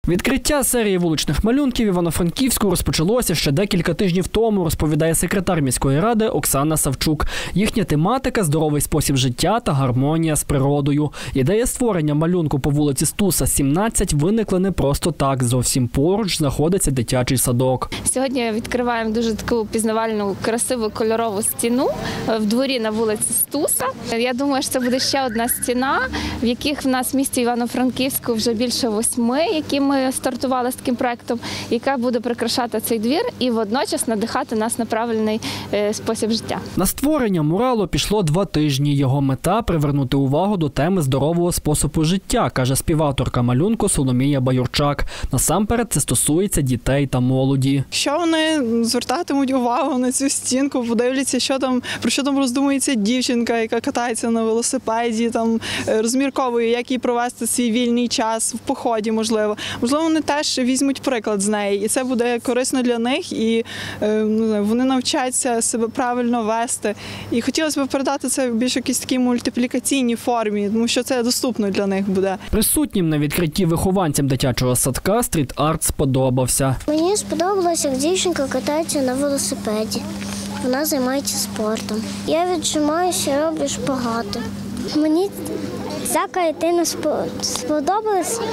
Відкриття серії вуличних малюнків Івано-Франківську розпочалося ще декілька тижнів тому, розповідає секретар міської ради Оксана Савчук. Їхня тематика – здоровий спосіб життя та гармонія з природою. Ідея створення малюнку по вулиці Стуса, 17 виникла не просто так. Зовсім поруч знаходиться дитячий садок. Сьогодні відкриваємо дуже таку пізнавальну, красиву кольорову стіну в дворі на вулиці Стуса. Я думаю, що це буде ще одна стіна, в яких в нас в місті Івано-Франківську вже більше 8, які ми стартували з таким проєктом, яка буде прикрашати цей двір і водночас надихати нас на правильний спосіб життя. На створення муралу пішло 2 тижні. Його мета – привернути увагу до теми здорового способу життя, каже співавторка малюнку Соломія Баюрчак. Насамперед це стосується дітей та молоді. Якщо вони звертатимуть увагу на цю стінку, подивляться, про що там роздумується дівчинка, яка катається на велосипеді, розмірковує, як їй провести свій вільний час в поході, можливо, вони теж візьмуть приклад з неї, і це буде корисно для них, і вони навчаться себе правильно вести. І хотілося б передати це в більш якійсь такій мультиплікаційній формі, тому що це доступно для них буде. Присутнім на відкритті вихованцям дитячого садка стріт-арт сподобався. Мені сподобалося, як дівчинка катається на велосипеді. Вона займається спортом. Я віджимаюся, роблю шпагати. Мені ця картина сподобалась,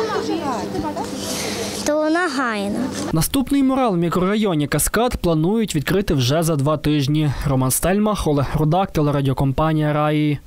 то вона гайна. Наступний мурал в мікрорайоні Каскад планують відкрити вже за 2 тижні. Роман Стельмах, Олег Рудак, телерадіокомпанія «Раї».